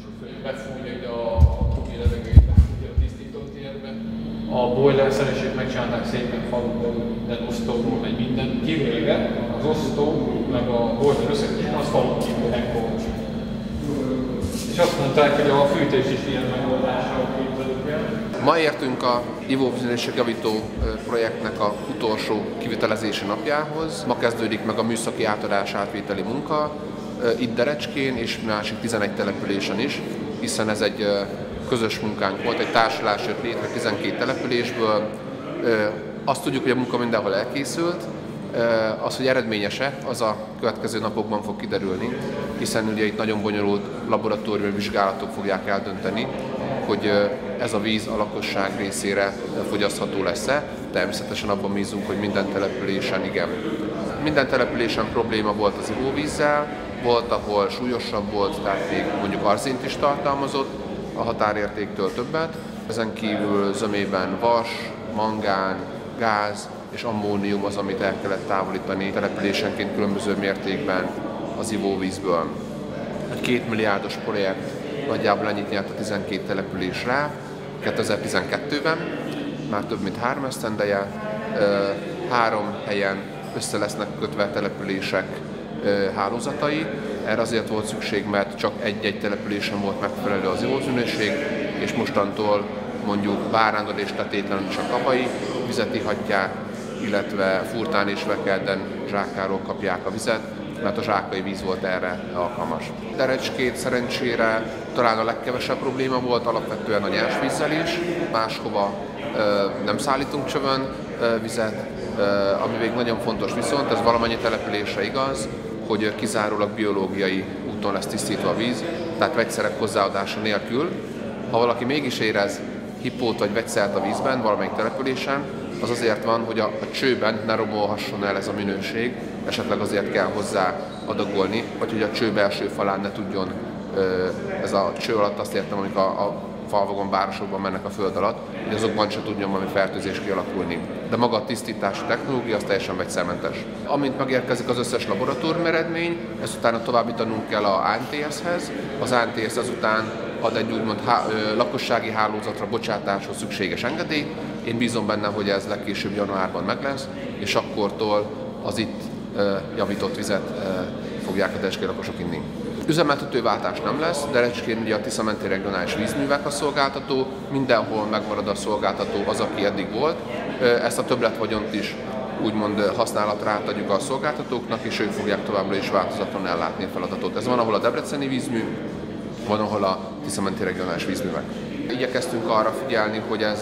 befújja ide a kubi levegőjét a tisztítótérbe. A boiler szerencsét megcsinálták szépen falun belül, minden osztóról, meg minden. Kivéve az osztó, meg a boiler összekötésben az falun kívül hekkolt. És azt mondták, hogy a fűtés is ilyen megoldásra képzeljük el. Ma értünk a ivóvízminőségjavító projektnek a utolsó kivitelezési napjához. Ma kezdődik meg a műszaki átadás átvételi munka, itt Derecskén és másik 11 településen is, hiszen ez egy közös munkánk volt, egy társulás jött létre 12 településből. Azt tudjuk, hogy a munka mindenhol elkészült, az, hogy eredményese, az a következő napokban fog kiderülni, hiszen ugye itt nagyon bonyolult laboratóriumi vizsgálatok fogják eldönteni, hogy ez a víz a lakosság részére fogyasztható lesz-e. Természetesen abban bízunk, hogy minden településen igen. Minden településen probléma volt az ivóvízzel, volt, ahol súlyosabb volt, tehát még mondjuk arzént is tartalmazott, a határértéktől többet. Ezen kívül zömében vas, mangán, gáz és ammónium az, amit el kellett távolítani településenként különböző mértékben az ivóvízből. Egy 2 milliárdos projekt nagyjából ennyit nyert a 12 településre 2012-ben, már több mint 3 esztendeje. 3 helyen össze lesznek kötve a települések hálózatai. Erre azért volt szükség, mert csak egy-egy településen volt megfelelő az ivóvízminőség, és mostantól mondjuk Bárándon és Tetétlen és a Kabai vizet ihatják, illetve Furtán és Vekelden Zsákáról kapják a vizet, mert a zsákai víz volt erre alkalmas. Derecskét szerencsére talán a legkevesebb probléma volt, alapvetően a nyersvízzel is. Máshova nem szállítunk csövön vizet, ami még nagyon fontos viszont, ez valamennyi településre igaz, hogy kizárólag biológiai úton lesz tisztítva a víz, tehát vegyszerek hozzáadása nélkül. Ha valaki mégis érez hipót vagy vegyszert a vízben valamelyik településen, az azért van, hogy a csőben ne romolhasson el ez a minőség, esetleg azért kell hozzá adagolni, vagy hogy a cső belső falán ne tudjon, ez a cső alatt azt értem, amik a falvagon, városokban mennek a föld alatt, hogy azokban se tudjon valami fertőzés kialakulni. De maga a tisztítási technológia az teljesen vegyszermentes. Amint megérkezik az összes laboratórium eredmény, ezt utána továbbítanunk kell az ANTS-hez. Az ANTS azután ad egy úgymond lakossági hálózatra bocsátáshoz szükséges engedélyt. Én bízom benne, hogy ez legkésőbb januárban meg lesz, és akkortól az itt javított vizet fogják a derecskei lakosok inni. Üzemeltetőváltás nem lesz, Derecskén ugye a Tisza-menti regionális vízművek a szolgáltató, mindenhol megmarad a szolgáltató az, aki eddig volt. Ezt a többletvagyont is úgymond használatra átadjuk a szolgáltatóknak, és ők fogják továbbra is változatlanul ellátni a feladatot. Ez van, ahol a debreceni vízmű, van, ahol a Tisza-menti regionális vízművek. Igyekeztünk arra figyelni, hogy ez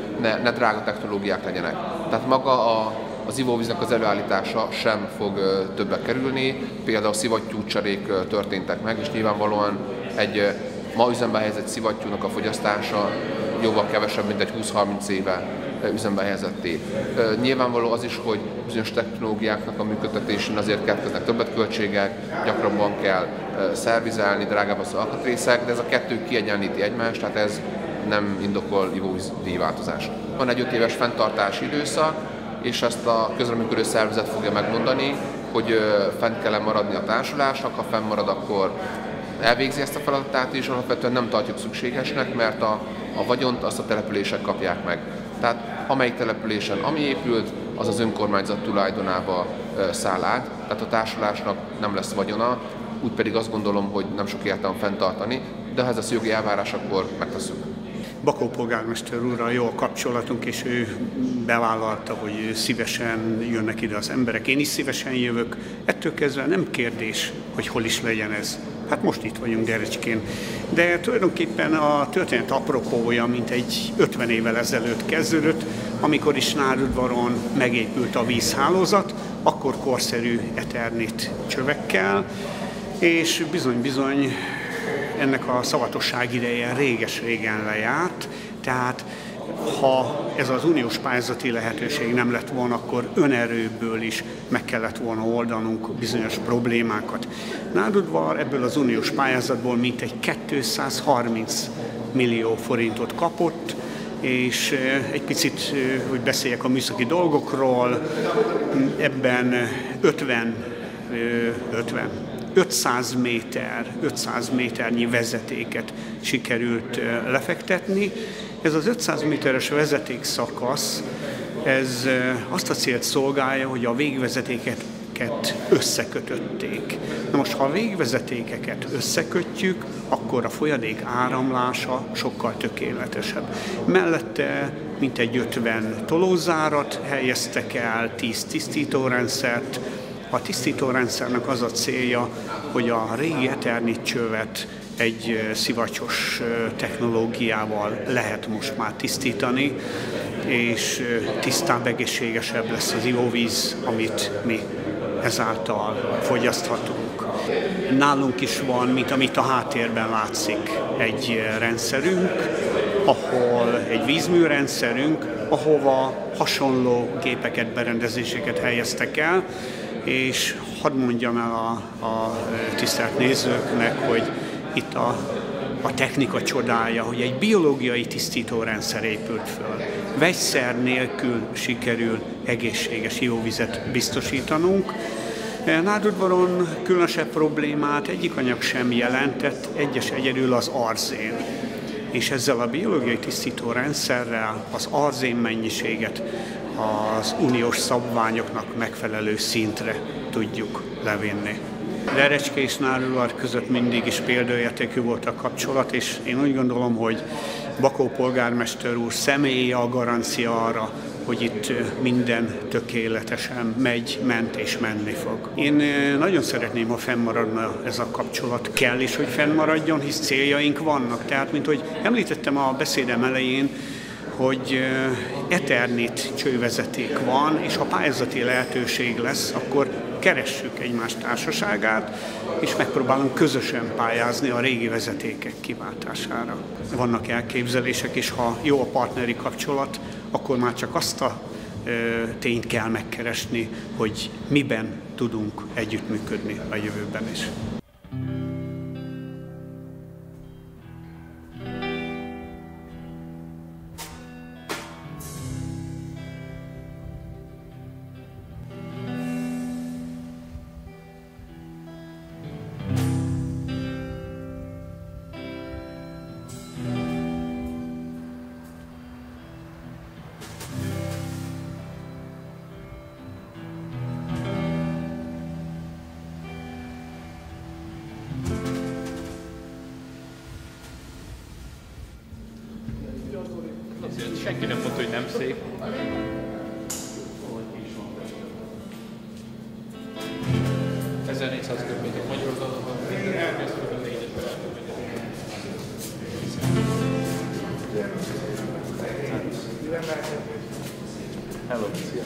ne drága technológiák legyenek. Tehát maga az ivóvíznek az előállítása sem fog többe kerülni, például szivattyúcserék történtek meg, és nyilvánvalóan egy ma üzembe helyezett szivattyúnak a fogyasztása jóval kevesebb, mint egy 20-30 éve üzembe helyezetté. Nyilvánvaló az is, hogy bizonyos technológiáknak a működtetésén azért keletkeznek többletköltségek, gyakrabban kell szervizelni, drágább az alkatrészek, de ez a kettő kiegyenlíti egymást, tehát ez nem indokol ivóvíz díjváltozást. Van egy 5 éves fenntartási időszak, és ezt a közreműködő szervezet fogja megmondani, hogy fent kell maradni a társulásnak, ha fennmarad, akkor elvégzi ezt a feladatát, és alapvetően nem tartjuk szükségesnek, mert a vagyont azt a települések kapják meg. Tehát amelyik településen ami épült, az az önkormányzat tulajdonába száll át, tehát a társulásnak nem lesz vagyona, úgy pedig azt gondolom, hogy nem sok értelme fenntartani, de ha ez az jogi elvárás, akkor megtesszük. Bakó polgármester úrral jó a kapcsolatunk, és ő bevállalta, hogy szívesen jönnek ide az emberek. Én is szívesen jövök. Ettől kezdve nem kérdés, hogy hol is legyen ez. Hát most itt vagyunk Derecskén. De tulajdonképpen a történet apropója, mint egy 50 évvel ezelőtt kezdődött, amikor is Nádudvaron megépült a vízhálózat, akkor korszerű eternit csövekkel, és bizony-bizony ennek a szavatosság ideje réges-régen lejárt, tehát ha ez az uniós pályázati lehetőség nem lett volna, akkor önerőből is meg kellett volna oldanunk bizonyos problémákat. Nádudvar ebből az uniós pályázatból mintegy 230 millió forintot kapott, és egy picit, hogy beszéljek a műszaki dolgokról, ebben 50 500 méternyi vezetéket sikerült lefektetni. Ez az 500 méteres vezetékszakasz, ez azt a célt szolgálja, hogy a végvezetéket összekötötték. Na most, ha a végvezetékeket összekötjük, akkor a folyadék áramlása sokkal tökéletesebb. Mellette mintegy 50 tolózárat helyeztek el, 10 tisztítórendszert. A tisztítórendszernek az a célja, hogy a régi Eternit csövet egy szivacsos technológiával lehet most már tisztítani, és tisztább, egészségesebb lesz az ivóvíz, amit mi ezáltal fogyaszthatunk. Nálunk is van, mint amit a háttérben látszik, egy rendszerünk, egy vízműrendszerünk, ahova hasonló gépeket, berendezéseket helyeztek el, és hadd mondjam el a tisztelt nézőknek, hogy itt a technika csodája, hogy egy biológiai tisztítórendszer épült föl. Vegyszer nélkül sikerül egészséges ivóvizet biztosítanunk. Nádudvaron különösebb problémát egyik anyag sem jelentett, egyedül az arzén. És ezzel a biológiai tisztítórendszerrel az arzén mennyiséget az uniós szabványoknak megfelelő szintre tudjuk levinni. Derecske és Nádudvar között mindig is példaértékű volt a kapcsolat, és én úgy gondolom, hogy Bakó polgármester úr személye a garancia arra, hogy itt minden tökéletesen ment és menni fog. Én nagyon szeretném, ha fennmaradna ez a kapcsolat. Kell is, hogy fennmaradjon, hisz céljaink vannak. Tehát, mint hogy említettem a beszédem elején, hogy Eternit csővezeték van, és ha pályázati lehetőség lesz, akkor keressük egymás társaságát, és megpróbálunk közösen pályázni a régi vezetékek kiváltására. Vannak elképzelések, és ha jó a partneri kapcsolat, akkor már csak azt a tényt kell megkeresni, hogy miben tudunk együttműködni a jövőben is. Senki nem mondta, hogy nem szép. ...1400 köbméter Magyarországon, ez kb. 4000. Hello,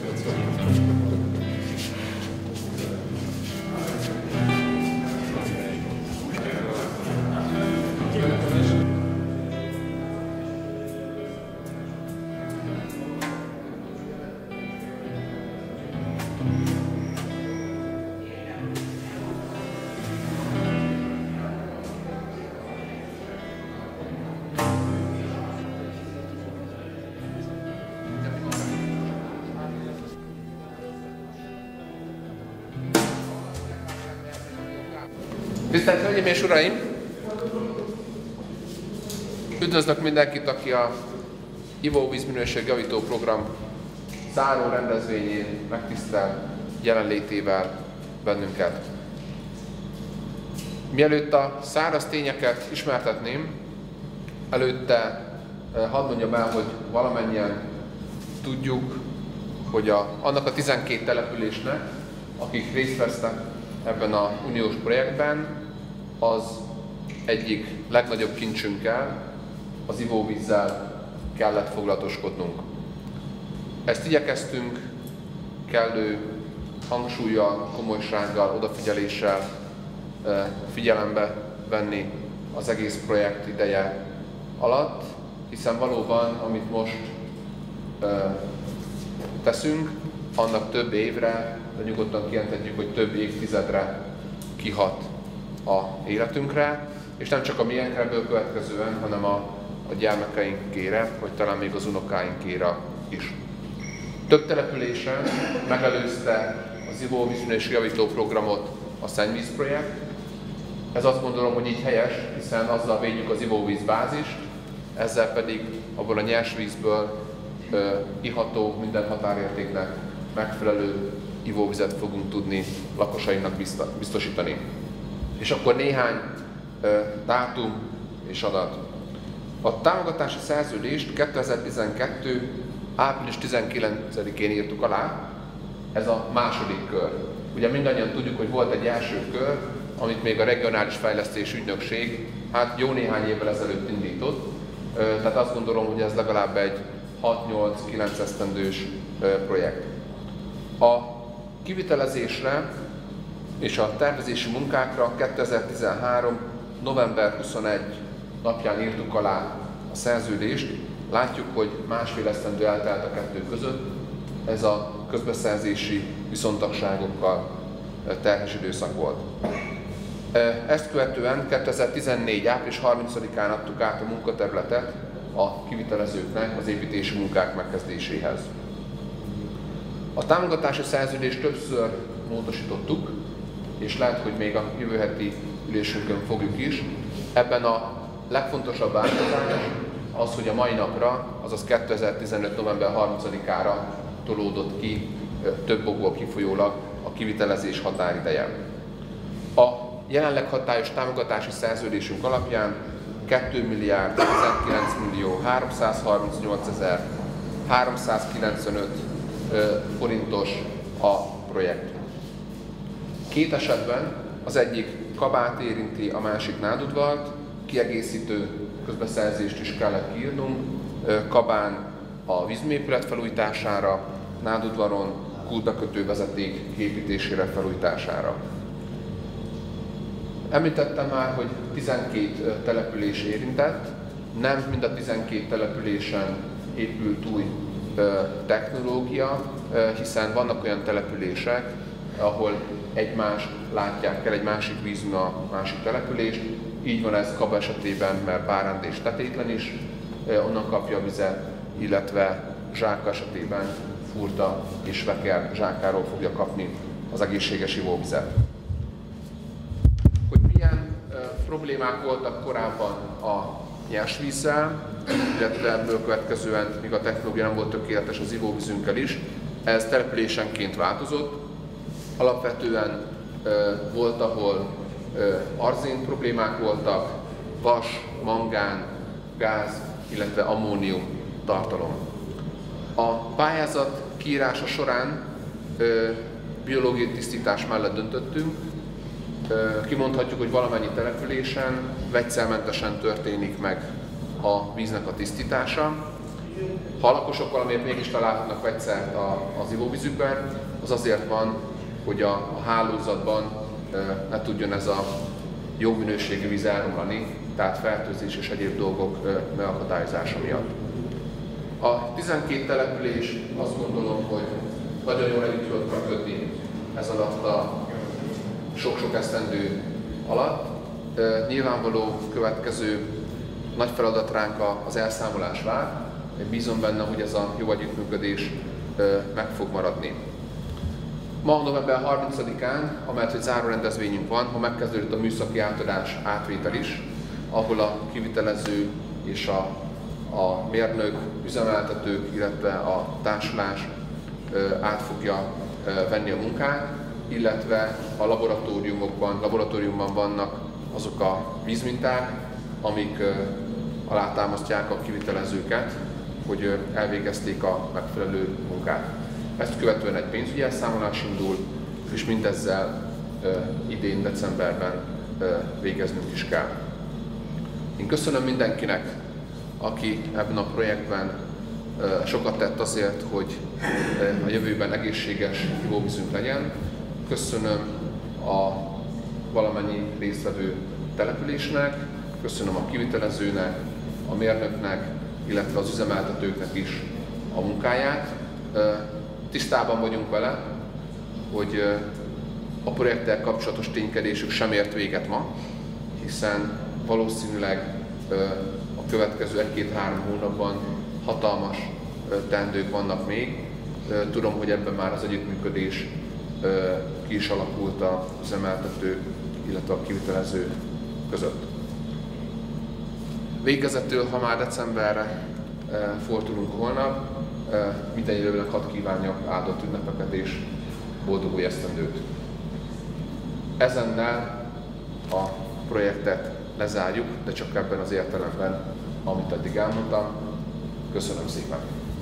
Tisztelt Hölgyeim és Uraim! Üdvözlök mindenkit, aki a Ivóvízminőségjavító program záró rendezvényén megtisztel jelenlétével bennünket. Mielőtt a száraz tényeket ismertetném, előtte hadd mondjam el, hogy valamennyien tudjuk, hogy annak a 12 településnek, akik részt vesznek ebben a uniós projektben, az egyik legnagyobb kincsünkkel, az ivóvízzel kellett foglalatoskodnunk. Ezt igyekeztünk kellő hangsúllyal, komolysággal, odafigyeléssel figyelembe venni az egész projekt ideje alatt, hiszen valóban, amit most teszünk, annak több évre, de nyugodtan kijelenthetjük, hogy több évtizedre kihat a életünkre, és nem csak a miénkről következően, hanem a gyermekeinkére, vagy talán még az unokáinkére is. Több településen megelőzte az ivóvízminőségjavító programot a szennyvízprojekt, Ez azt gondolom, hogy így helyes, hiszen azzal védjük az ivóvízbázist, ezzel pedig abból a nyersvízből iható, minden határértéknek megfelelő ivóvizet fogunk tudni lakosainknak biztosítani. És akkor néhány dátum és adat. A támogatási szerződést 2012. április 19-én írtuk alá, ez a második kör. Ugye mindannyian tudjuk, hogy volt egy első kör, amit még a Regionális Fejlesztési Ügynökség jó néhány évvel ezelőtt indított. Tehát azt gondolom, hogy ez legalább egy 6-8-9 esztendős projekt. A kivitelezésre és a tervezési munkákra 2013. november 21 napján írtuk alá a szerződést. Látjuk, hogy másfél esztendő eltelt a kettő között. Ez a közbeszerzési viszontagságokkal terhes időszak volt. Ezt követően 2014. április 30-án adtuk át a munkaterületet a kivitelezőknek az építési munkák megkezdéséhez. A támogatási szerződést többször módosítottuk, és lehet, hogy még a jövő heti ülésünkön fogjuk is. Ebben a legfontosabb változás az, hogy a mai napra, azaz 2015. november 30-ára tolódott ki több okból kifolyólag a kivitelezés határideje. A jelenleg hatályos támogatási szerződésünk alapján 2.119.338.395 forintos a projekt. Két esetben az egyik Kabát érinti, a másik Nádudvart, kiegészítő közbeszerzést is kellett kiírnunk, Kabán a vízműépület felújítására, Nádudvaron kútbekötő vezeték kiépítésére, felújítására. Említettem már, hogy 12 település érintett, nem mind a 12 településen épült új technológia, hiszen vannak olyan települések, ahol egymást látják el, egy másik vízmű a másik települést. Így van ez Kaba esetében, mert Báránd és Tetétlen is onnan kapja a vizet, illetve Zsáka esetében Furta és Veker Zsákáról fogja kapni az egészséges ivóvizet. Hogy milyen problémák voltak korábban a nyersvízzel, illetve ebből következően, míg a technológia nem volt tökéletes az ivóvízünkkel is, ez településenként változott. Alapvetően volt, ahol arzén problémák voltak, vas, mangán, gáz, illetve ammónium tartalom. A pályázat kiírása során biológiai tisztítás mellett döntöttünk. Kimondhatjuk, hogy valamennyi településen vegyszermentesen történik meg a víznek a tisztítása. Ha a lakosok valamiért mégis találhatnak vegyszert az ivóvízükben, az azért van, hogy a hálózatban ne tudjon ez a jó minőségű víz elromlani, tehát fertőzés és egyéb dolgok megakadályozása miatt. A 12 település azt gondolom, hogy nagyon jól együtt tudott működni ez alatt a sok-sok esztendő alatt. Nyilvánvaló következő nagy feladat ránk az elszámolás vár. Bízom benne, hogy ez a jó együttműködés meg fog maradni. Ma november 30-án, amelyet egy zárórendezvényünk van, ma megkezdődött a műszaki átadás átvétel is, ahol a kivitelező és a mérnök, üzemeltetők, illetve a társulás át fogja venni a munkát, illetve a laboratóriumban vannak azok a vízminták, amik alátámasztják a kivitelezőket, hogy elvégezték a megfelelő munkát. Ezt követően egy pénzügyi elszámolás indul, és mindezzel idén decemberben végeznünk is kell. Én köszönöm mindenkinek, aki ebben a projektben sokat tett azért, hogy a jövőben egészséges ivóvízünk legyen. Köszönöm a valamennyi résztvevő településnek, köszönöm a kivitelezőnek, a mérnöknek, illetve az üzemeltetőknek is a munkáját. Tisztában vagyunk vele, hogy a projekttel kapcsolatos ténykedésük sem ért véget ma, hiszen valószínűleg a következő 1-2-3 hónapban hatalmas teendők vannak még. Tudom, hogy ebben már az együttműködés ki is alakult az üzemeltető illetve a kivitelező között. Végezetül, ha már decemberre fordulunk holnap, minden élőnek hadd kívánjak áldott ünnepeket és boldog új esztendőt. Ezennel a projektet lezárjuk, de csak ebben az értelemben, amit eddig elmondtam. Köszönöm szépen!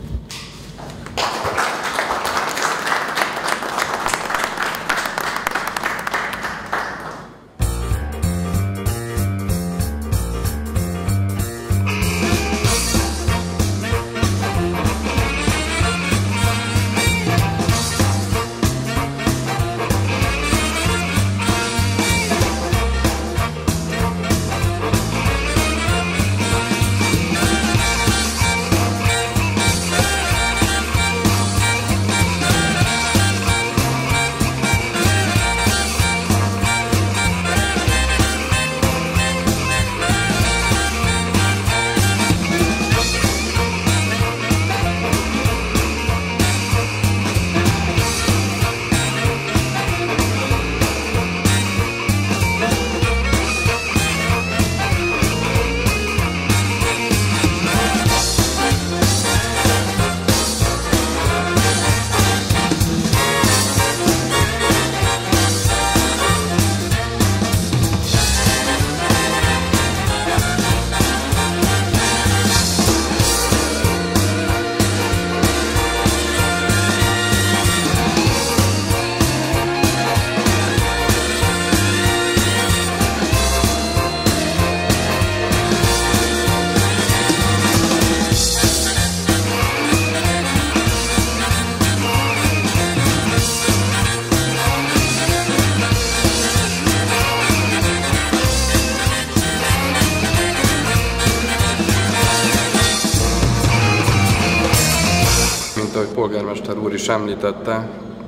Ahogy polgármester úr is említette,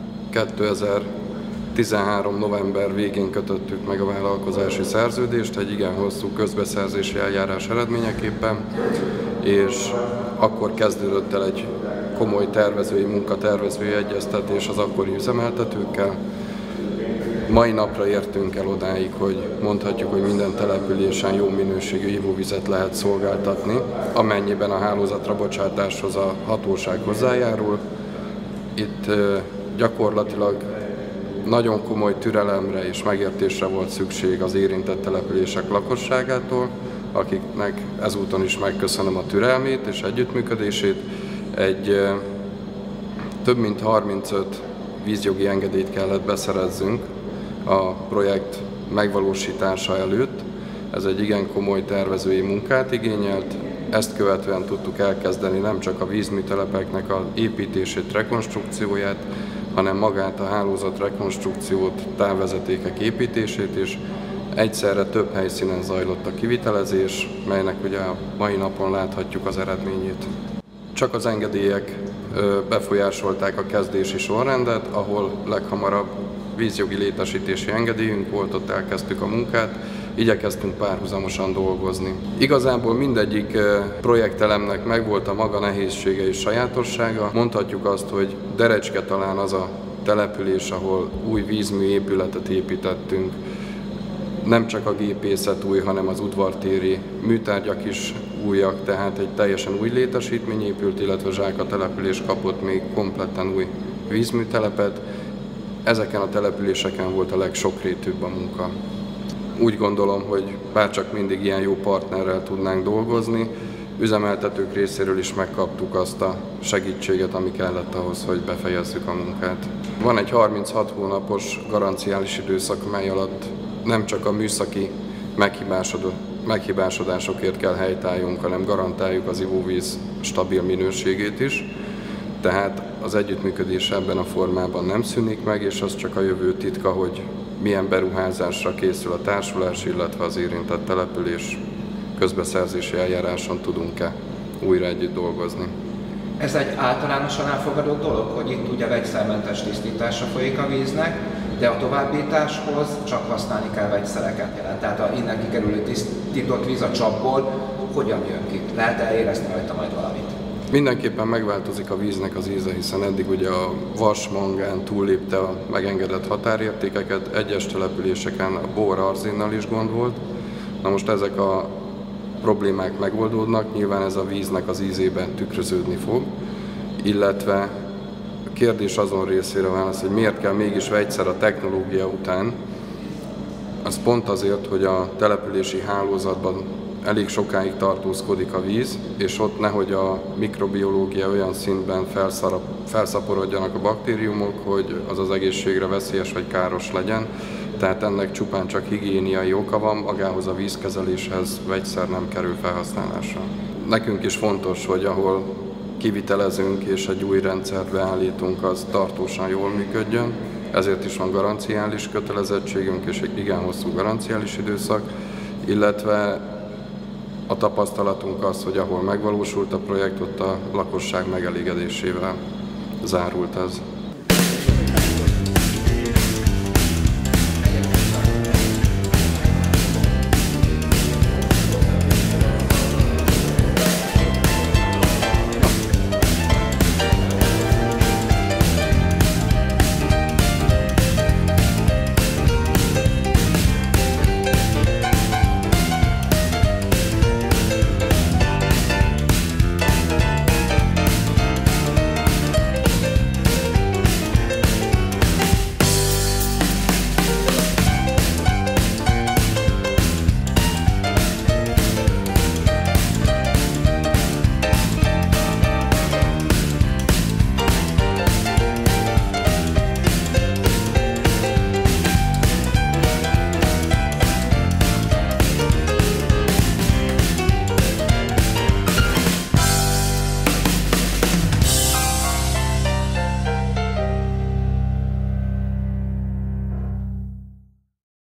2013. november végén kötöttük meg a vállalkozási szerződést egy igen hosszú közbeszerzési eljárás eredményeképpen, és akkor kezdődött el egy komoly tervezői munka, tervezői egyeztetés az akkori üzemeltetőkkel. Mai napra értünk el odáig, hogy mondhatjuk, hogy minden településen jó minőségű ivóvizet lehet szolgáltatni, amennyiben a hálózatra bocsátáshoz a hatóság hozzájárul. Itt gyakorlatilag nagyon komoly türelemre és megértésre volt szükség az érintett települések lakosságától, akiknek ezúton is megköszönöm a türelmét és együttműködését. Egy több mint 35 vízjogi engedélyt kellett beszerezzünk a projekt megvalósítása előtt. Ez egy igen komoly tervezői munkát igényelt. Ezt követően tudtuk elkezdeni nem csak a vízműtelepeknek az építését, rekonstrukcióját, hanem magát a hálózat rekonstrukciót, távvezetékek építését is. Egyszerre több helyszínen zajlott a kivitelezés, melynek ugye a mai napon láthatjuk az eredményét. Csak az engedélyek befolyásolták a kezdési sorrendet, ahol leghamarabb vízjogi létesítési engedélyünk volt, ott elkezdtük a munkát, igyekeztünk párhuzamosan dolgozni. Igazából mindegyik projektelemnek megvolt a maga nehézsége és sajátossága. Mondhatjuk azt, hogy Derecske talán az a település, ahol új vízmű épületet építettünk. Nem csak a gépészet új, hanem az udvartéri műtárgyak is újak, tehát egy teljesen új létesítmény épült, illetve Zsáka település kapott még kompletten új vízműtelepet. Ezeken a településeken volt a legsokrétűbb a munka. Úgy gondolom, hogy bárcsak mindig ilyen jó partnerrel tudnánk dolgozni, üzemeltetők részéről is megkaptuk azt a segítséget, ami kellett ahhoz, hogy befejezzük a munkát. Van egy 36 hónapos garanciális időszak, mely alatt nem csak a műszaki meghibásodásokért kell helytálljunk, hanem garantáljuk az ivóvíz stabil minőségét is. Tehát az együttműködés ebben a formában nem szűnik meg, és az csak a jövő titka, hogy milyen beruházásra készül a társulás, illetve az érintett település, közbeszerzési eljáráson tudunk-e újra együtt dolgozni. Ez egy általánosan elfogadott dolog, hogy itt ugye vegyszermentes tisztítása folyik a víznek, de a továbbításhoz csak használni kell vegyszereket jelent. Tehát a innen kikerülő tisztított víz a csapból hogyan jön ki? Lehet-e érezni rajta majd valamit? Mindenképpen megváltozik a víznek az íze, hiszen eddig ugye a vas, mangán túllépte a megengedett határértékeket, egyes településeken a bor, arzinnal is gond volt. Na most ezek a problémák megoldódnak, nyilván ez a víznek az ízében tükröződni fog, illetve a kérdés azon részére válasz, hogy miért kell mégis vegyszer a technológia után. Az pont azért, hogy a települési hálózatban elég sokáig tartózkodik a víz, és ott nehogy a mikrobiológia olyan szintben felszaporodjanak a baktériumok, hogy az az egészségre veszélyes vagy káros legyen. Tehát ennek csupán csak higiéniai oka van, magához a vízkezeléshez vegyszer nem kerül felhasználásra. Nekünk is fontos, hogy ahol kivitelezünk és egy új rendszert beállítunk, az tartósan jól működjön. Ezért is van garanciális kötelezettségünk és egy igen hosszú garanciális időszak, illetve a tapasztalatunk az, hogy ahol megvalósult a projekt, ott a lakosság megelégedésével zárult ez.